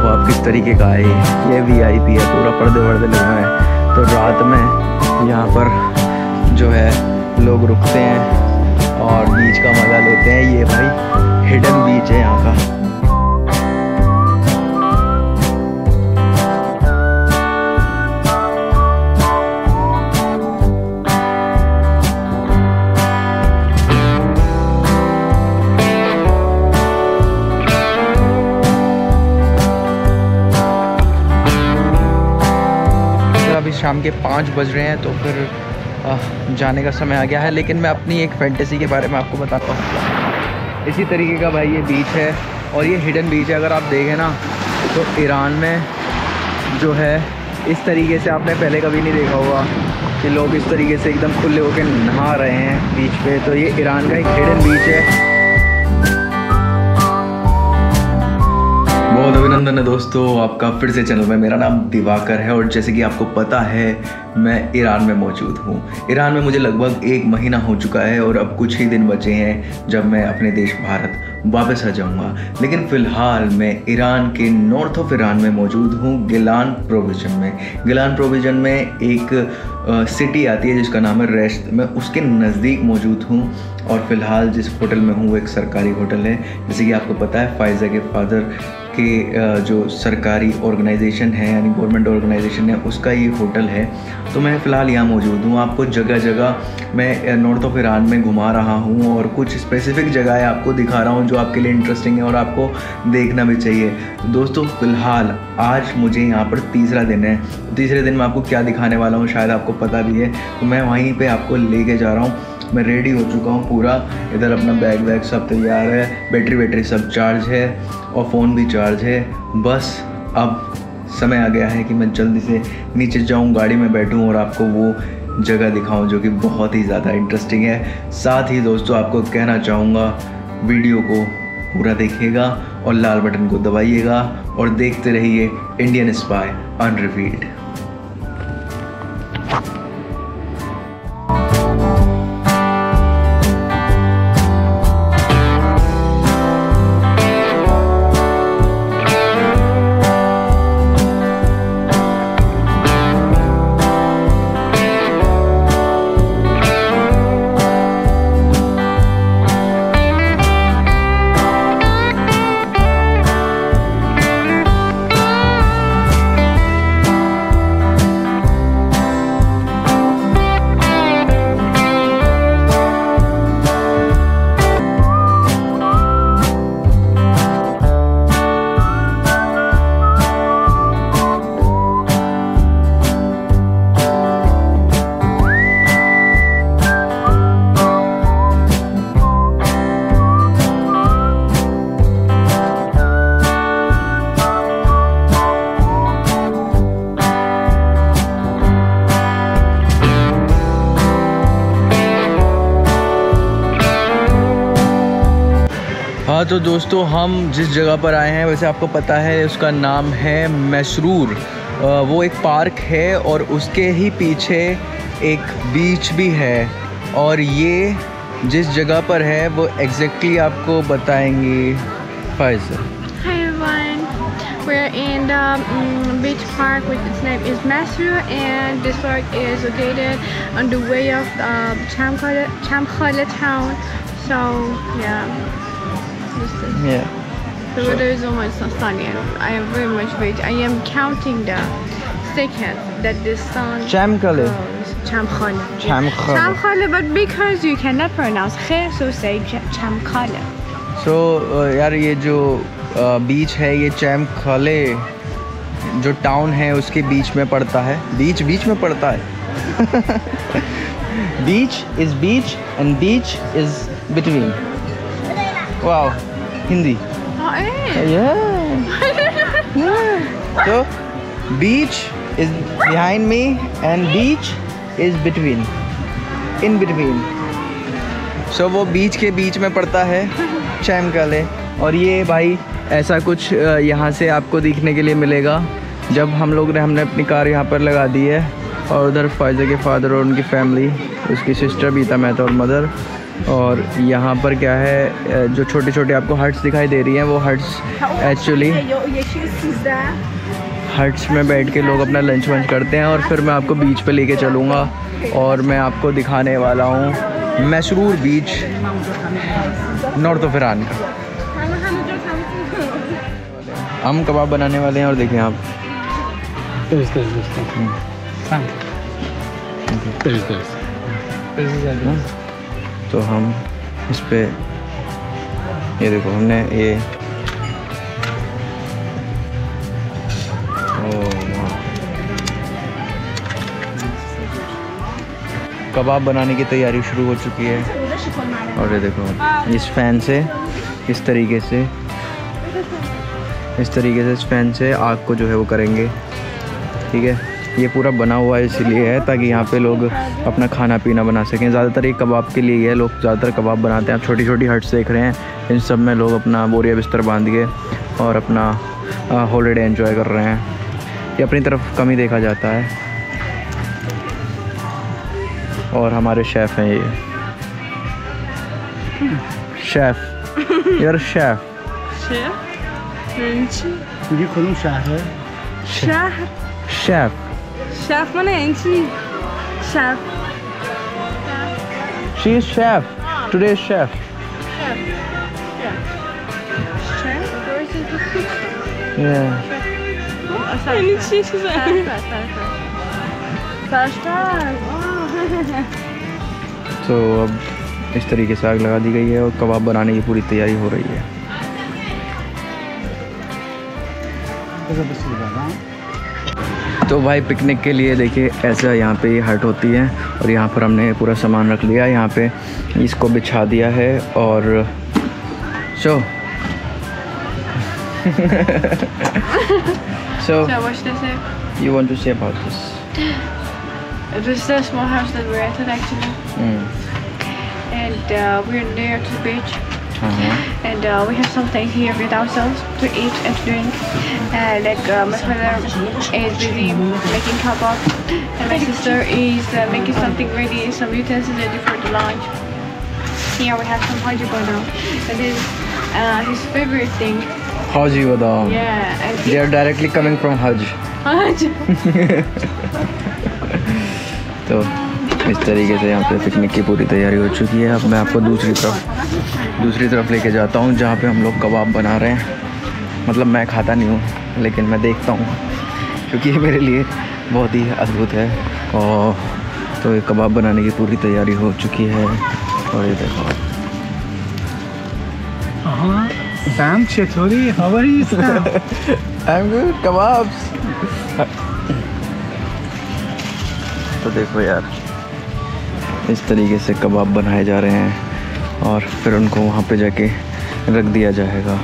देखो आप किस तरीके का है। ये VIP है, पूरा पर्दे वर्दे लगे हुए हैं। तो रात में यहाँ पर जो है लोग रुकते हैं और बीच का मज़ा लेते हैं। ये भाई हिडन बीच है यहाँ का। अभी शाम के 5 बज रहे हैं, तो फिर जाने का समय आ गया है। लेकिन मैं अपनी एक फैंटेसी के बारे में आपको बताता हूँ। इसी तरीके का भाई ये बीच है और ये हिडन बीच है। अगर आप देखें ना तो ईरान में जो है इस तरीके से आपने पहले कभी नहीं देखा होगा कि लोग इस तरीके से एकदम खुले होकर नहा रहे हैं बीच पे। तो ये ईरान का एक हिडन बीच है। बहुत अभिनंदन है दोस्तों आपका फिर से चैनल में। मेरा नाम दिवाकर है और जैसे कि आपको पता है मैं ईरान में मौजूद हूँ। ईरान में मुझे लगभग 1 महीना हो चुका है और अब कुछ ही दिन बचे हैं जब मैं अपने देश भारत वापस आ जाऊँगा। लेकिन फ़िलहाल मैं ईरान के नॉर्थ ऑफ ईरान में मौजूद हूँ, गिलान प्रोविजन में। गिलान प्रोविजन में एक सिटी आती है जिसका नाम है रेश्त। मैं उसके नज़दीक मौजूद हूँ और फ़िलहाल जिस होटल में हूँ वो एक सरकारी होटल है। जैसे कि आपको पता है फ़ाइज़ा के फादर के जो सरकारी ऑर्गेनाइजेशन है यानी गवर्नमेंट ऑर्गेनाइजेशन है उसका ये होटल है। तो मैं फ़िलहाल यहाँ मौजूद हूँ। आपको जगह जगह मैं नॉर्थ ऑफ ईरान में घुमा रहा हूँ और कुछ स्पेसिफ़िक जगह आपको दिखा रहा हूँ जो आपके लिए इंटरेस्टिंग है और आपको देखना भी चाहिए। तो दोस्तों फ़िलहाल आज मुझे यहाँ पर तीसरा दिन है। तीसरे दिन मैं आपको क्या दिखाने वाला हूँ शायद आपको पता भी है। तो मैं वहीं पर आपको लेके जा रहा हूँ। मैं रेडी हो चुका हूँ पूरा। इधर अपना बैग वैग सब तैयार है, बैटरी सब चार्ज है और फ़ोन भी चार्ज है। बस अब समय आ गया है कि मैं जल्दी से नीचे जाऊँ, गाड़ी में बैठूँ और आपको वो जगह दिखाऊँ जो कि बहुत ही ज़्यादा इंटरेस्टिंग है। साथ ही दोस्तों आपको कहना चाहूँगा वीडियो को पूरा देखिएगा और लाल बटन को दबाइएगा और देखते रहिए इंडियन स्पाई अनरिवील्ड। हाँ तो दोस्तों हम जिस जगह पर आए हैं वैसे आपको पता है उसका नाम है मैसरूर। वो एक पार्क है और उसके ही पीछे एक बीच भी है और ये जिस जगह पर है वो एग्जैक्टली आपको बताएंगी Faiza. Hi everyone, we're in the beach park which its name is Masrur, and this park is located on the way of Chamkhale town. So yeah. Yeah. The weather is almost sunny and I am very much waiting. I am counting the seconds that the sun Chamkhale. goes. Chamkhale, but because you cannot pronounce khe, so say Chamkhale. So यार ये जो बीच है ये चैमखाले जो town है उसके बीच में पड़ता है। बीच में पड़ता है। बीच इज़ बीच एंड बीच इज़ बिटवीन। वाओ हिंदी। तो beach is behind me and बीच is between, in between. So वो बीच के बीच में पड़ता है चैमखाले। और ये भाई ऐसा कुछ यहाँ से आपको देखने के लिए मिलेगा जब हमने अपनी कार यहाँ पर लगा दी है। और उधर फ़ाइज़ा के फादर और उनकी फैमिली, उसकी सिस्टर भी था, मैं था और मदर। और यहाँ पर क्या है, जो छोटे छोटे आपको हट्स दिखाई दे रही हैं वो हट्स एक्चुअली हट्स में बैठ के लोग अपना लंच वंच करते हैं। और फिर मैं आपको बीच पे लेके चलूँगा और मैं आपको दिखाने वाला हूँ मशहूर बीच नॉर्थ ऑफ ईरान का। हम कबाब बनाने वाले हैं और देखें आप, तो हम इस पे ये देखो हमने ये कबाब बनाने की तैयारी शुरू हो चुकी है। और ये देखो इस फैन से इस तरीके से इस फैन से आग को जो है वो करेंगे, ठीक है। ये पूरा बना हुआ है इसीलिए है ताकि यहाँ पे लोग अपना खाना पीना बना सकें। ज़्यादातर ये कबाब के लिए है, लोग ज़्यादातर कबाब बनाते हैं। आप छोटी छोटी हट्स देख रहे हैं, इन सब में लोग अपना बोरिया बिस्तर बांध के और अपना हॉलीडे एंजॉय कर रहे हैं। ये अपनी तरफ कम ही देखा जाता है। और हमारे शेफ़ हैं ये शेफ़ यार शेफ़ ये खुलूं शहर chef Chef mana enchi? Chef. She is chef. Today's chef. Chef. Where is the cook? Yeah. तो अब इस तरीके से आग लगा दी गई है और कबाब बनाने की पूरी तैयारी हो रही है। तो भाई पिकनिक के लिए देखिए ऐसा यहाँ पे हट होती है और यहाँ पर हमने पूरा सामान रख लिया, यहाँ पे इसको बिछा दिया है। और so So what should I say? You want to say about this? This is the small house that we're at actually. And we're near to the beach. And we have something here with ourselves to eat and to drink. Like my father is busy making kebab, and my sister is making something ready, some utensils ready for the lunch. Here we have some haji badam, and this is his favorite thing. Haji badam. Yeah. And They are directly coming from Hajj. Hajj. तो इस तरीके से यहाँ पे picnic की पूरी तैयारी हो चुकी है। अब मैं आपको दूसरी तरफ लेके जाता हूँ जहाँ पे हम लोग कबाब बना रहे हैं। मतलब मैं खाता नहीं हूँ लेकिन मैं देखता हूँ क्योंकि ये मेरे लिए बहुत ही अद्भुत है। और तो ये कबाब बनाने की पूरी तैयारी हो चुकी है। और ये देखो Sam, चटोरी, how are you? I'm good, kebabs. तो देखो यार इस तरीके से कबाब बनाए जा रहे हैं और फिर उनको वहाँ पे जाके रख दिया जाएगा।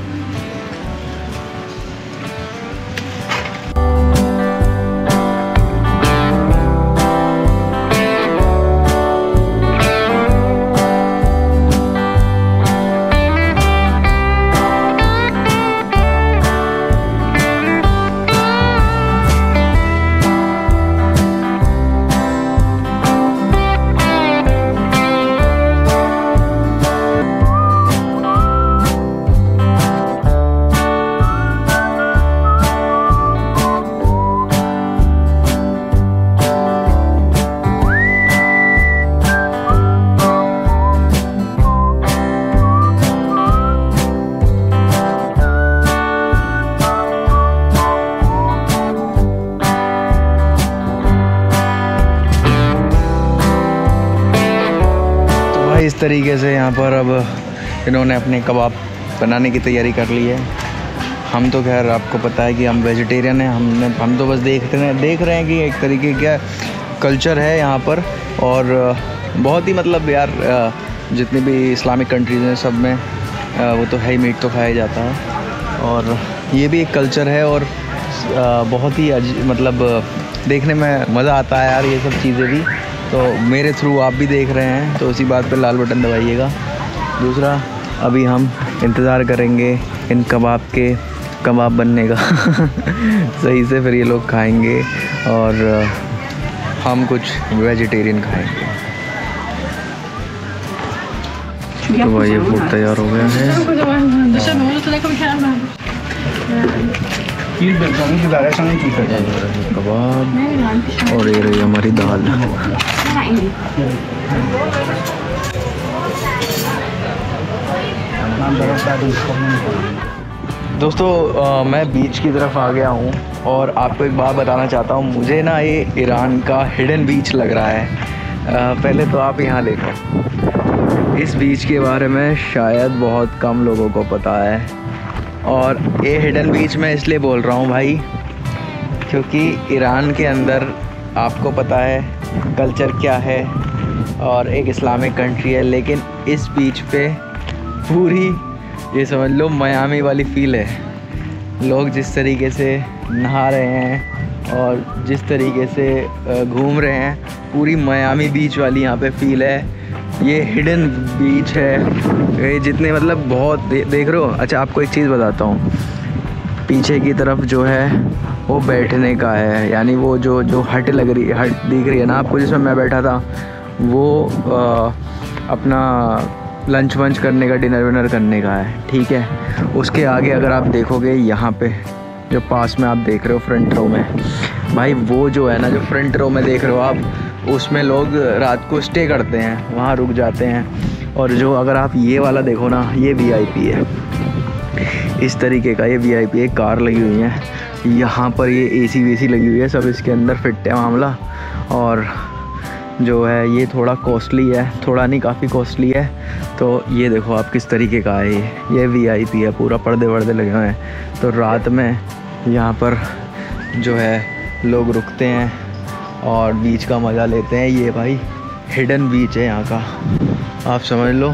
इस तरीके से यहाँ पर अब इन्होंने अपने कबाब बनाने की तैयारी कर ली है। हम तो खैर आपको पता है कि हम वेजिटेरियन हैं, हम तो बस देख रहे हैं कि एक तरीके का कल्चर है यहाँ पर। और बहुत ही मतलब यार जितनी भी इस्लामिक कंट्रीज़ हैं सब में वो तो है ही, मीट तो खाया जाता है। और ये भी एक कल्चर है और बहुत ही मतलब देखने में मज़ा आता है यार ये सब चीज़ें भी। तो मेरे थ्रू आप भी देख रहे हैं तो उसी बात पे लाल बटन दबाइएगा। दूसरा अभी हम इंतज़ार करेंगे इन कबाब बनने का सही से, फिर ये लोग खाएंगे और हम कुछ वेजिटेरियन खाएंगे। तो भाई ये फूड तैयार हो गया है। कबाब और ये रही हमारी दाल। दोस्तों मैं बीच की तरफ आ गया हूँ और आपको एक बात बताना चाहता हूँ। मुझे ना ये ईरान का हिडन बीच लग रहा है। पहले तो आप यहाँ देखो, इस बीच के बारे में शायद बहुत कम लोगों को पता है। और ये हिडन बीच मैं इसलिए बोल रहा हूँ भाई, क्योंकि ईरान के अंदर आपको पता है कल्चर क्या है और एक इस्लामिक कंट्री है, लेकिन इस बीच पे पूरी ये समझ लो मियामी वाली फ़ील है। लोग जिस तरीके से नहा रहे हैं और जिस तरीके से घूम रहे हैं, पूरी मियामी बीच वाली यहाँ पे फ़ील है। ये हिडन बीच है। ये जितने मतलब बहुत देख रहे हो। अच्छा आपको एक चीज़ बताता हूँ, पीछे की तरफ जो है वो बैठने का है, यानी वो जो हट लग रही है, हट दिख रही है ना आपको, जिसमें मैं बैठा था, वो अपना लंच वंच करने का, डिनर विनर करने का है, ठीक है। उसके आगे अगर आप देखोगे यहाँ पे जो पास में आप देख रहे हो फ्रंट रो में, भाई वो जो है ना, जो फ्रंट रो में देख रहे हो आप, उसमें लोग रात को स्टे करते हैं, वहाँ रुक जाते हैं। और जो अगर आप ये वाला देखो ना, ये VIP है, इस तरीके का ये VIP है। कार लगी हुई है यहाँ पर, ये AC वेसी लगी हुई है, सब इसके अंदर फिट है मामला। और जो है ये थोड़ा कॉस्टली है, थोड़ा नहीं काफ़ी कॉस्टली है। तो ये देखो आप किस तरीके का है, ये VIP है, पूरा पर्दे वर्दे लगे हुए हैं। तो रात में यहाँ पर जो है लोग रुकते हैं और बीच का मज़ा लेते हैं। ये भाई हिडन बीच है यहाँ का, आप समझ लो।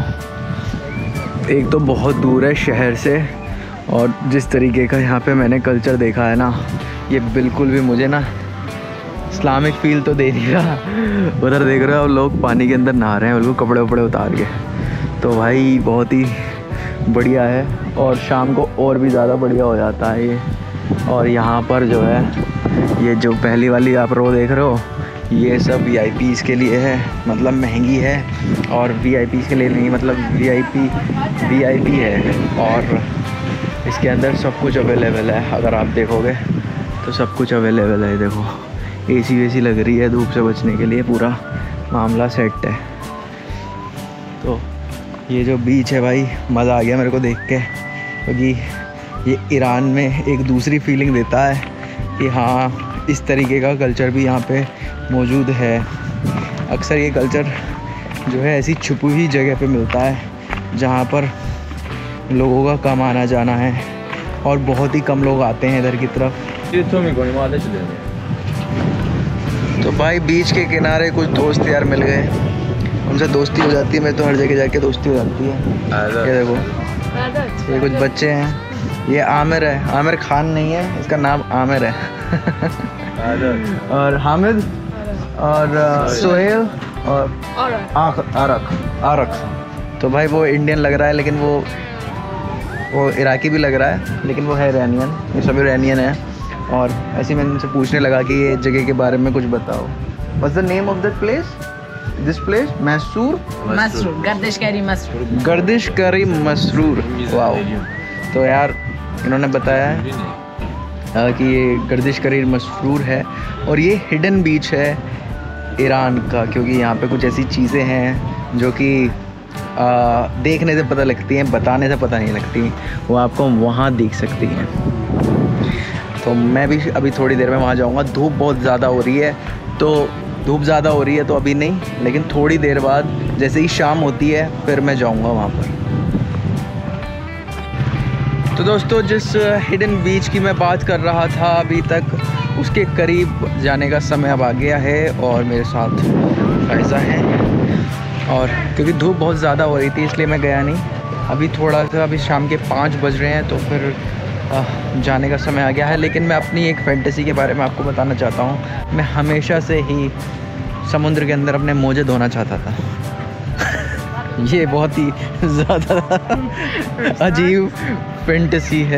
एक तो बहुत दूर है शहर से, और जिस तरीके का यहाँ पे मैंने कल्चर देखा है ना, ये बिल्कुल भी मुझे ना इस्लामिक फ़ील तो दे नहीं रहा। उधर देख रहे हो लोग पानी के अंदर नहा रहे हैं, बिल्कुल कपड़े वपड़े उतार के। तो भाई बहुत ही बढ़िया है, और शाम को और भी ज़्यादा बढ़िया हो जाता है ये। और यहाँ पर जो है ये जो पहली वाली आप रो देख रहे हो, ये सब VIPs के लिए है, मतलब महंगी है। और VIPs के लिए नहीं, मतलब VIP है। और इसके अंदर सब कुछ अवेलेबल है, अगर आप देखोगे तो सब कुछ अवेलेबल है। देखो AC वेसी लग रही है, धूप से बचने के लिए पूरा मामला सेट है। तो ये जो बीच है भाई, मज़ा आ गया मेरे को देख के, क्योंकि ये ईरान में एक दूसरी फीलिंग देता है कि हाँ इस तरीके का कल्चर भी यहाँ पे मौजूद है। अक्सर ये कल्चर जो है ऐसी छुपी हुई जगह पे मिलता है, जहाँ पर लोगों का कम आना जाना है और बहुत ही कम लोग आते हैं इधर की तरफ। तो भाई बीच के किनारे कुछ दोस्त यार मिल गए, उनसे दोस्ती हो जाती है। मैं तो हर जगह जाके दोस्ती हो जाती है। ये देखो ये कुछ बच्चे हैं, ये आमिर है, आमिर खान नहीं है, इसका नाम आमिर है। और हामिद और सोहेल और आरक। तो भाई वो इंडियन लग रहा है, लेकिन वो इराकी भी लग रहा है, लेकिन वो है इरानियन। ये सभी इरानियन है। और ऐसे मैंने उनसे पूछने लगा कि ये जगह के बारे में कुछ बताओ। What's the name of that place? This place? Masroor, गर्दिश करी मसरूर। गर्दिश करी मसरूर। वाओ। तो यार इन्होंने बताया है कि ये गर्दिश करी मसरूर है, और ये हिडन बीच है ईरान का, क्योंकि यहाँ पे कुछ ऐसी चीज़ें हैं जो कि देखने से पता लगती हैं, बताने से पता नहीं लगती। वो आपको वहाँ दिख सकती हैं। तो मैं भी अभी थोड़ी देर में वहाँ जाऊँगा। धूप बहुत ज़्यादा हो रही है, तो अभी नहीं, लेकिन थोड़ी देर बाद जैसे ही शाम होती है फिर मैं जाऊँगा वहाँ पर। तो दोस्तों जिस हिडन बीच की मैं बात कर रहा था अभी तक, उसके करीब जाने का समय अब आ गया है, और मेरे साथ फैज़ा है। और क्योंकि धूप बहुत ज़्यादा हो रही थी इसलिए मैं गया नहीं। अभी थोड़ा सा, अभी शाम के 5 बज रहे हैं, तो फिर जाने का समय आ गया है। लेकिन मैं अपनी एक फैंटेसी के बारे में आपको बताना चाहता हूँ। मैं हमेशा से ही समुद्र के अंदर अपने मोजे धोना चाहता था। ये बहुत ही ज़्यादा अजीब फैंटेसी है।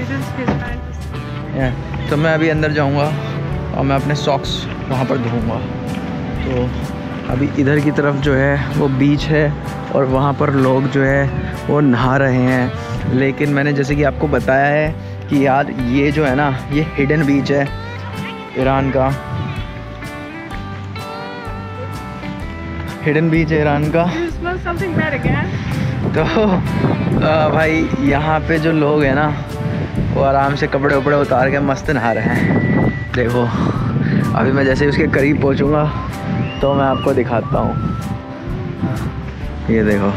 तो मैं अभी अंदर जाऊँगा और मैं अपने सॉक्स वहाँ पर धोऊँगा। तो अभी इधर की तरफ जो है वो बीच है, और वहाँ पर लोग जो है वो नहा रहे हैं। लेकिन मैंने जैसे कि आपको बताया है कि यार ये जो है ना, ये हिडन बीच है ईरान का, हिडन बीच है ईरान का। तो भाई यहाँ पे जो लोग हैं ना, वो आराम से कपड़े वपड़े उतार के मस्त नहा रहे हैं। देखो अभी मैं जैसे उसके करीब पहुँचूँगा तो मैं आपको दिखाता हूँ। ये देखो,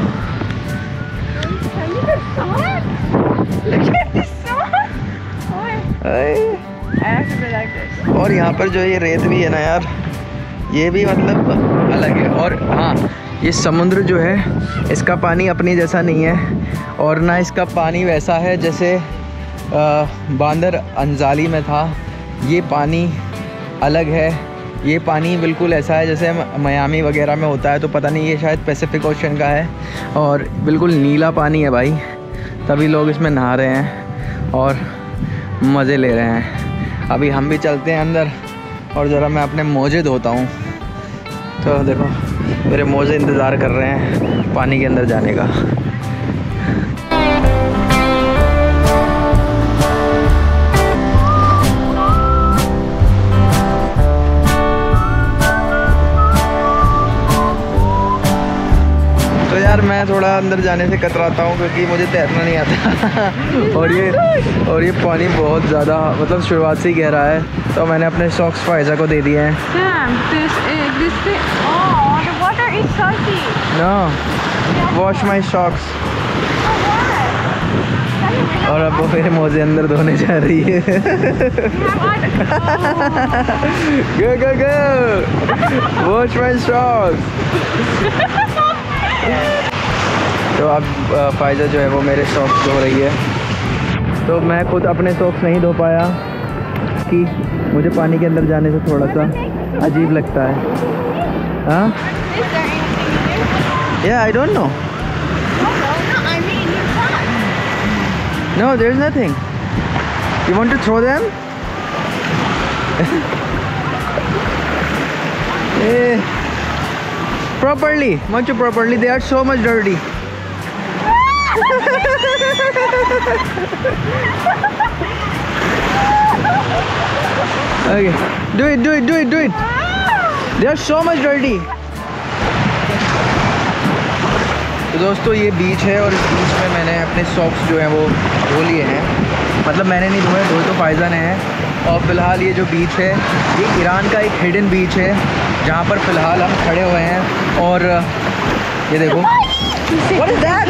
और यहाँ पर जो ये रेत भी है ना यार, ये भी मतलब अलग है। और हाँ, ये समुद्र जो है इसका पानी अपनी जैसा नहीं है, और ना इसका पानी वैसा है जैसे बांदर अंजाली में था। ये पानी अलग है, ये पानी बिल्कुल ऐसा है जैसे मियामी वगैरह में होता है। तो पता नहीं, ये शायद पैसिफिक ओशन का है और बिल्कुल नीला पानी है भाई। तभी लोग इसमें नहा रहे हैं और मज़े ले रहे हैं। अभी हम भी चलते हैं अंदर और ज़रा मैं अपने मोजे धोता हूँ। तो देखो मेरे मोजे इंतज़ार कर रहे हैं पानी के अंदर जाने का। तो यार मैं थोड़ा अंदर जाने से कतराता हूँ क्योंकि मुझे तैरना नहीं आता और ये पानी बहुत ज़्यादा मतलब शुरुआत से ही गहरा है। तो मैंने अपने सॉक्स फायजा को दे दिए हैं। No, wash my socks. और अब वो मेरे मोजे अंदर धोने जा रही है। Go go go, wash my socks. तो अब फायजा जो है वो मेरे सॉक्स धो रही है। तो मैं खुद अपने सॉक्स नहीं धो पाया कि मुझे पानी के अंदर जाने से थोड़ा सा अजीब लगता है। हाँ, yeah I don't know. No, there is nothing. You want to throw them? Properly, much properly. They are so much dirty. Okay, do it. They are so much dirty. तो दोस्तों ये बीच है और इस बीच में मैंने अपने सॉक्स जो हैं वो धो लिए हैं। मतलब मैंने नहीं धोए, धोए तो फायजा ने हैं। और फ़िलहाल ये जो बीच है ये ईरान का एक हिडन बीच है जहाँ पर फ़िलहाल हम खड़े हुए हैं। और ये देखो, What is that?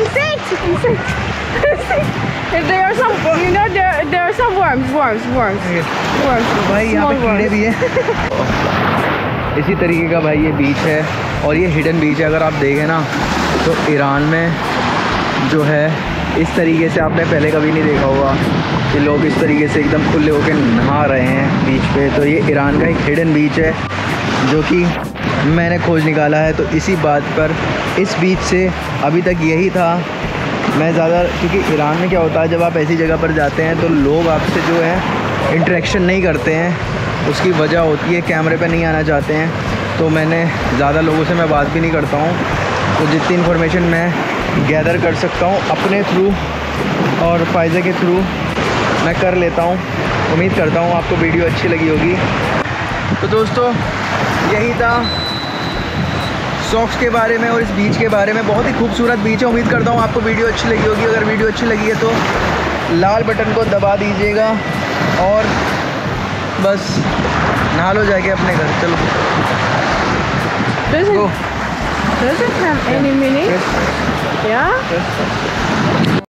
There are some, you know, there are some worms. तो भाई यहाँ पे कीड़े भी हैं। इसी तरीके का भाई ये बीच है और ये हिडन बीच है। अगर आप देखें ना तो ईरान में जो है इस तरीके से आपने पहले कभी नहीं देखा होगा कि लोग इस तरीके से एकदम खुले होकर नहा रहे हैं बीच पे। तो ये ईरान का एक हिडन बीच है जो कि मैंने खोज निकाला है। तो इसी बात पर इस बीच से अभी तक यही था। मैं ज़्यादा, क्योंकि ईरान में क्या होता है जब आप ऐसी जगह पर जाते हैं तो लोग आपसे जो है इंटरेक्शन नहीं करते हैं। उसकी वजह होती है कैमरे पे नहीं आना चाहते हैं। तो मैंने ज़्यादा लोगों से मैं बात भी नहीं करता हूँ। तो जितनी इन्फॉर्मेशन मैं गैदर कर सकता हूँ अपने थ्रू और फायजा के थ्रू मैं कर लेता हूँ। उम्मीद करता हूँ आपको वीडियो अच्छी लगी होगी। तो दोस्तों यही था सॉक्स के बारे में और इस बीच के बारे में। बहुत ही खूबसूरत बीच है। उम्मीद करता हूँ आपको वीडियो अच्छी लगी होगी। अगर वीडियो अच्छी लगी है तो लाल बटन को दबा दीजिएगा और बस नहा लो जाके अपने घर। चलो Does it have any meaning? Yeah?